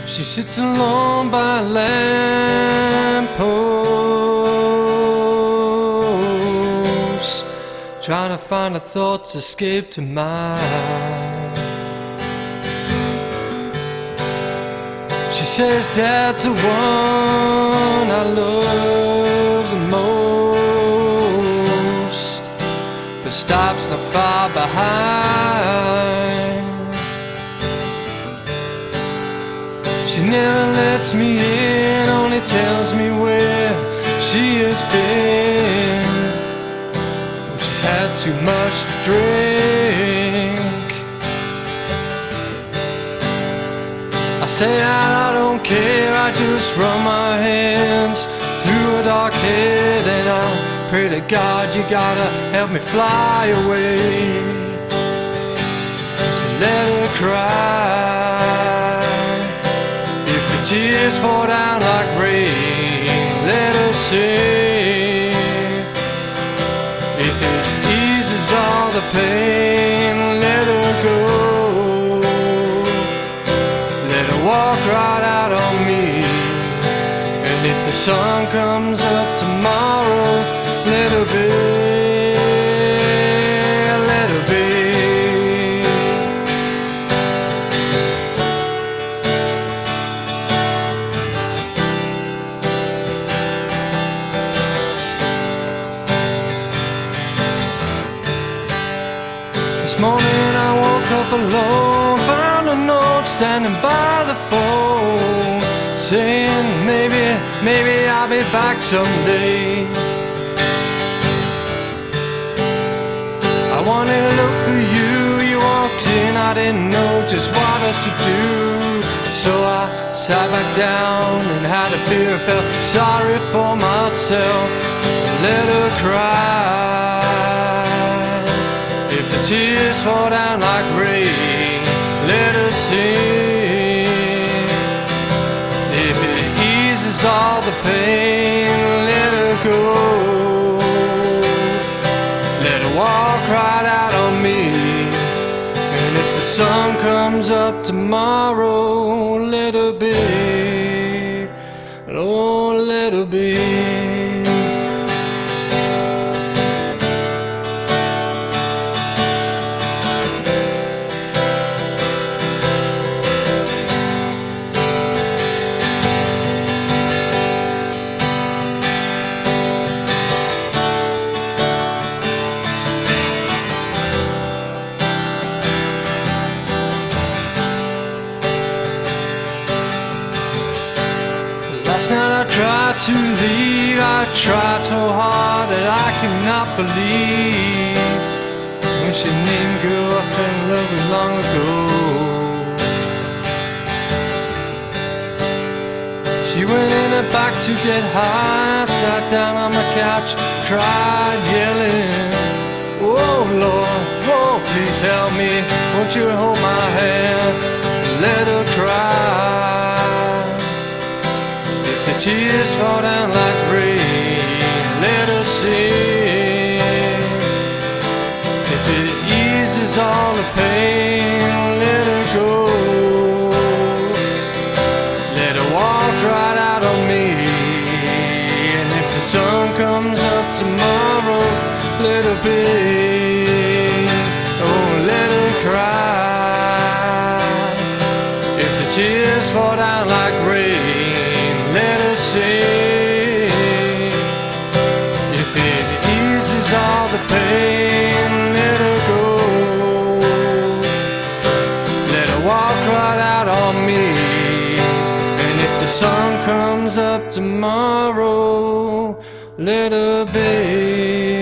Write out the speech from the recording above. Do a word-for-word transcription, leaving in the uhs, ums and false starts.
She sits alone by a lamppost, trying to find her thoughts escape to mine. She says Dad's the one I love the most, but stops not far behind. She never lets me in, only tells me where she has been when she's had too much to drink. I say I don't care, I just run my hands through a dark head, and I pray to God you gotta help me fly away. So let her cry. Tears fall down like rain, let her sing. If it eases all the pain, let her go. Let her walk right out on me. And if the sun comes up tomorrow, let her be, let her be. This morning I woke up alone, found a note standing by the phone, saying maybe, maybe I'll be back someday. I wanted to look for you, you walked in, I didn't know just what else to do. So I sat back down and had a beer, felt sorry for myself, let her cry. If the tears fall down like rain, let her sing. If it eases all the pain, let her go. Let her walk right out on me. And if the sun comes up tomorrow, let her be. Oh, let her be. Last night I tried to leave, I tried so hard that I cannot believe when she named girl I fell in love with long ago. She went in the back to get high, sat down on the couch, cried yelling, oh Lord, oh please help me, won't you hold my hand, let her cry. The tears fall down like rain, let her sing. If it eases all the pain, let her go. Let her walk right out on me. And if the sun comes up tomorrow, let her be. Oh, let her cry. If the tears fall down like rain, let her sing. If it eases all the pain, let her go. Let her walk right out on me. And if the sun comes up tomorrow, let her be.